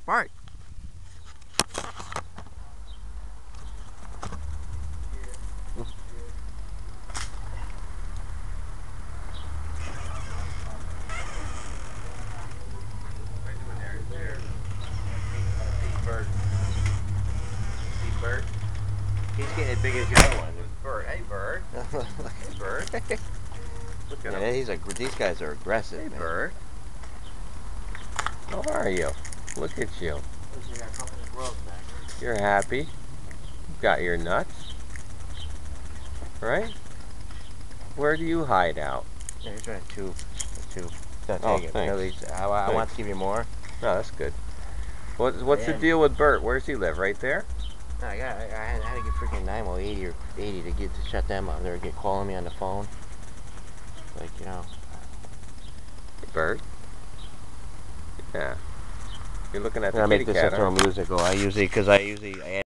Bart. Bert. See Bert? He's getting as big as the other one. Bert. Hey, Bert. Hey, Bert. Look at him. These guys are aggressive. Hey, man. Bert. How are you? Look at you. You're happy. You've got your nuts. Right? Where do you hide out? Yeah, he's trying to tube. Don't Oh, take it. thanks. No, I want to give you more. No, that's good. What's the deal with Bert? Where does he live? Right there? No, I had to get freaking 980 or 80 to shut them up. They were calling me on the phone. Like, you know. Bert? Yeah. You're looking at the I kitty make this cat, intro music. I usually